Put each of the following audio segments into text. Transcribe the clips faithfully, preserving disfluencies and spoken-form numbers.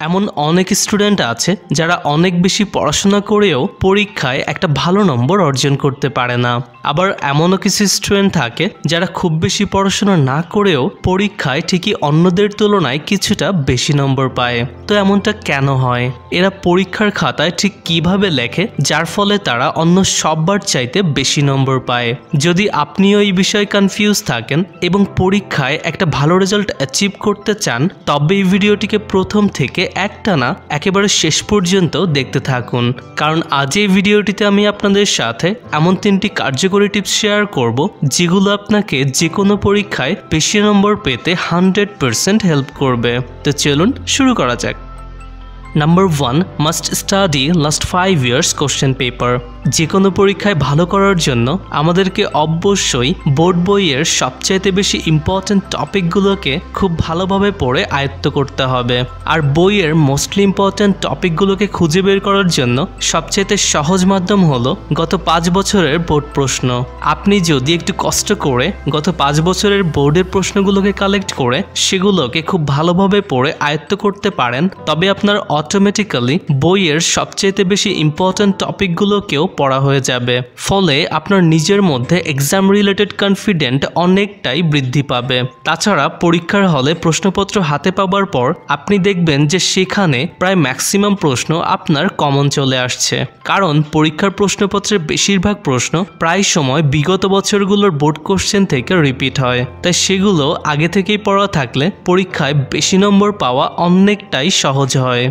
এমন অনেক স্টুডেন্ট আছে যারা অনেক বেশি পড়াশোনা করেও পরীক্ষায় একটা ভালো নম্বর অর্জন করতে পারে না। আবার এমনও কিছু স্টুডেন্ট থাকে যারা খুব বেশি পড়াশোনা না করেও পরীক্ষায় ঠিকই অন্যদের তুলনায় কিছুটা বেশি নম্বর পায়। তো এমনটা কেন হয়? এরা পরীক্ষার খাতায় ঠিক কিভাবে লেখে যার ফলে তারা অন্য সববার চাইতে বেশি নম্বর পায়? যদি আপনিও এই বিষয়ে কনফিউজ থাকেন এবং পরীক্ষায় একটা ভালো রেজাল্ট অ্যাচিভ করতে চান, তবে এই ভিডিওটিকে প্রথম থেকে একটানা একেবারে শেষ পর্যন্ত দেখতে থাকুন, কারণ আজ এই ভিডিওটিতে আমি আপনাদের সাথে এমন তিনটি কার্যকরী টিপস শেয়ার করব যেগুলো আপনাকে যে কোনো পরীক্ষায় বেশি নম্বর পেতে হান্ড্রেড পার্সেন্ট হেল্প করবে। তো চলুন শুরু করা যাক। Number one, must study last five years question paper. যে কোনো পরীক্ষায় ভালো করার জন্য আমাদেরকে অবশ্যই বোর্ড বইয়ের সবচাইতে বেশি ইম্পর্টেন্ট টপিকগুলোকে খুব ভালোভাবে পড়ে আয়ত্ত করতে হবে। আর বইয়ের মোস্টলি ইম্পর্টেন্ট টপিকগুলোকে খুঁজে বের করার জন্য সবচাইতে সহজ মাধ্যম হলো গত পাঁচ বছরের বোর্ড প্রশ্ন। আপনি যদি একটু কষ্ট করে গত পাঁচ বছরের বোর্ডের প্রশ্নগুলোকে কালেক্ট করে সেগুলোকে খুব ভালোভাবে পড়ে আয়ত্ত করতে পারেন, তবে আপনার অটোমেটিক্যালি বইয়ের সবচাইতে বেশি ইম্পর্টেন্ট টপিকগুলোকেও পড়া হয়ে যাবে। ফলে আপনার নিজের মধ্যে এক্সাম রিলেটেড কনফিডেন্ট অনেকটাই বৃদ্ধি পাবে। তাছাড়া পরীক্ষার হলে প্রশ্নপত্র হাতে পাবার পর আপনি দেখবেন যে সেখানে প্রায় ম্যাক্সিমাম প্রশ্ন আপনার কমন চলে আসছে, কারণ পরীক্ষার প্রশ্নপত্রের বেশিরভাগ প্রশ্ন প্রায় সময় বিগত বছরগুলোর বোর্ড কোশ্চেন থেকে রিপিট হয়। তাই সেগুলো আগে থেকেই পড়া থাকলে পরীক্ষায় বেশি নম্বর পাওয়া অনেকটাই সহজ হয়।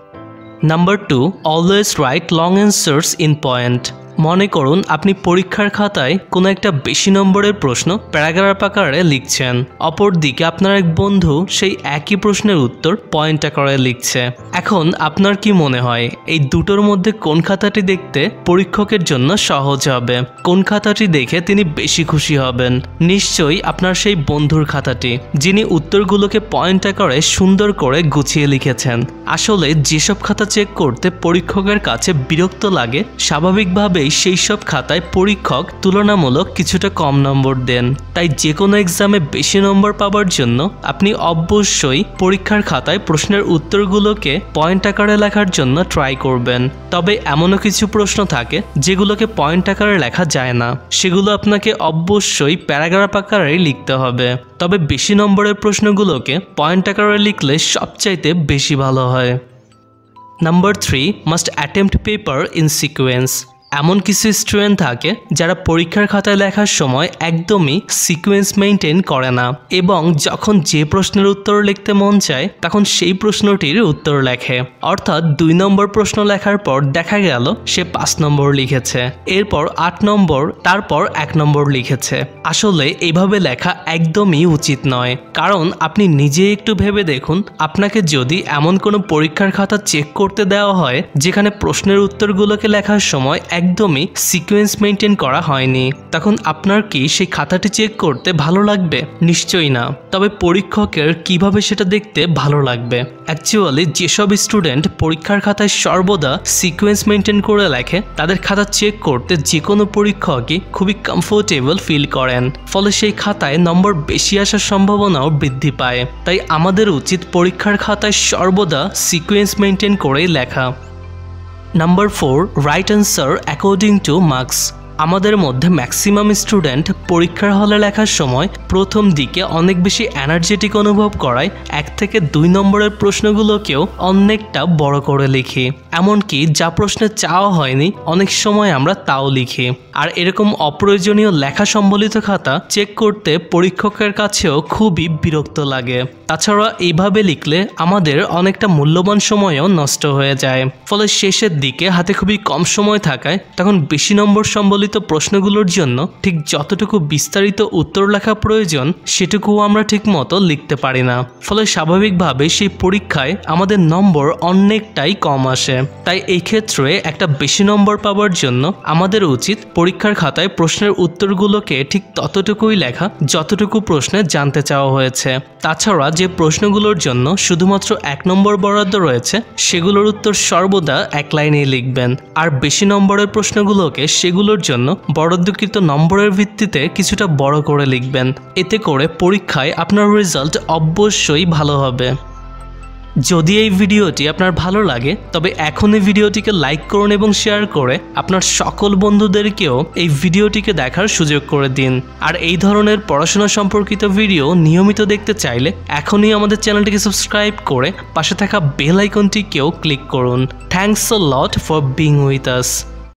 Number two, always write long answers in point. মনে করুন আপনি পরীক্ষার খাতায় কোনো একটা বেশি নম্বরের প্রশ্ন প্যারাগ্রাফ আকারে লিখছেন, অপরদিকে আপনার এক বন্ধু সেই একই প্রশ্নের উত্তর পয়েন্ট আকারে লিখছে। এখন আপনার কি মনে হয় এই দুটোর মধ্যে কোন খাতাটি দেখতে পরীক্ষকের জন্য সহজ হবে? কোন খাতাটি দেখে তিনি বেশি খুশি হবেন? নিশ্চয়ই আপনার সেই বন্ধুর খাতাটি, যিনি উত্তরগুলোকে পয়েন্ট আকারে সুন্দর করে গুছিয়ে লিখেছেন। আসলে যেসব খাতা চেক করতে পরীক্ষকের কাছে বিরক্ত লাগে, স্বাভাবিকভাবেই সেই সব খাতায় পরীক্ষক তুলনামূলক কিছুটা কম নম্বর দেন। তাই যে কোনো এক্সামে বেশি নম্বর পাওয়ার জন্য আপনি অবশ্যই পরীক্ষার খাতায় প্রশ্নের উত্তরগুলোকে পয়েন্ট আকারে লেখার জন্য ট্রাই করবেন। তবে এমনও কিছু প্রশ্ন থাকে যেগুলোকে পয়েন্ট আকারে লেখা যায় না, সেগুলো আপনাকে অবশ্যই প্যারাগ্রাফ আকারে লিখতে হবে। তবে বেশি নম্বরের প্রশ্নগুলোকে পয়েন্ট আকারে লিখলে সবচাইতে বেশি ভালো হয়। Number three, must attempt paper in sequence. এমন কিছু স্টুডেন্ট থাকে যারা পরীক্ষার খাতায় লেখার সময় একদমই সিকোয়েন্স মেনটেন করে না এবং যখন যে প্রশ্নের উত্তর লিখতে মন চায় তখন সেই প্রশ্নটির উত্তর লেখে। অর্থাৎ দুই নম্বর প্রশ্ন লেখার পর দেখা গেল সে পাঁচ নম্বর লিখেছে, এরপর আট নম্বর, তারপর এক নম্বর লিখেছে। আসলে এভাবে লেখা একদমই উচিত নয়, কারণ আপনি নিজে একটু ভেবে দেখুন, আপনাকে যদি এমন কোনো পরীক্ষার খাতা চেক করতে দেওয়া হয় যেখানে প্রশ্নের উত্তরগুলোকে লেখার সময় একদমই সিকোয়েন্স মেনটেন করা হয়নি, তখন আপনার কি সেই খাতাটি চেক করতে ভালো লাগবে? নিশ্চয়ই না। তবে পরীক্ষকের কিভাবে সেটা দেখতে ভালো লাগবে? অ্যাকচুয়ালি যেসব স্টুডেন্ট পরীক্ষার খাতায় সর্বদা সিকোয়েন্স মেনটেন করে লেখে তাদের খাতা চেক করতে যে কোনো পরীক্ষকই খুবই কমফোর্টেবল ফিল করেন, ফলে সেই খাতায় নম্বর বেশি আসার সম্ভাবনাও বৃদ্ধি পায়। তাই আমাদের উচিত পরীক্ষার খাতায় সর্বদা সিকোয়েন্স মেনটেন করেই লেখা। Number four, write answer according to marks. আমাদের মধ্যে ম্যাক্সিমাম স্টুডেন্ট পরীক্ষার হলে লেখার সময় প্রথম দিকে অনেক বেশি এনার্জেটিক অনুভব করায় এক থেকে দুই নম্বরের প্রশ্নগুলোকেও অনেকটা বড় করে লিখি, এমনকি যা প্রশ্নে চাওয়া হয়নি অনেক সময় আমরা তাও লিখি। আর এরকম অপ্রয়োজনীয় লেখা সম্বলিত খাতা চেক করতে পরীক্ষকের কাছেও খুবই বিরক্ত লাগে। তাছাড়া এইভাবে লিখলে আমাদের অনেকটা মূল্যবান সময়ও নষ্ট হয়ে যায়। ফলে শেষের দিকে হাতে খুবই কম সময় থাকায় তখন বেশি নম্বর সম্বলিত প্রশ্নগুলোর জন্য ঠিক যতটুকু বিস্তারিত উত্তর লেখা প্রয়োজন সেটুকুও আমরা ঠিক মতো লিখতে পারি না। ফলে স্বাভাবিকভাবে সেই পরীক্ষায় আমাদের নম্বর অনেকটাই কম আসে। তাই এই ক্ষেত্রে একটা বেশি নম্বর পাওয়ার জন্য আমাদের উচিত পরীক্ষার খাতায় প্রশ্নের উত্তরগুলোকে ঠিক ততটুকুই লেখা যতটুকু প্রশ্নে জানতে চাওয়া হয়েছে। তাছাড়া যে প্রশ্নগুলোর জন্য শুধুমাত্র এক নম্বর বরাদ্দ রয়েছে সেগুলোর উত্তর সর্বদা এক লাইনেই লিখবেন, আর বেশি নম্বরের প্রশ্নগুলোকে সেগুলোর জন্য বরাদ্দকৃত নম্বরের ভিত্তিতে কিছুটা বড় করে লিখবেন। এতে করে পরীক্ষায় আপনার রেজাল্ট অবশ্যই ভালো হবে। যদি এই ভিডিওটি আপনার ভালো লাগে তবে এখনই ভিডিওটিকে লাইক করুন এবং শেয়ার করে আপনার সকল বন্ধুদেরকেও এই ভিডিওটিকে দেখার সুযোগ করে দিন। আর এই ধরনের পড়াশোনা সম্পর্কিত ভিডিও নিয়মিত দেখতে চাইলে এখনই আমাদের চ্যানেলটিকে সাবস্ক্রাইব করে পাশে থাকা বেল আইকনটিকেও ক্লিক করুন। Thanks a lot for being with us.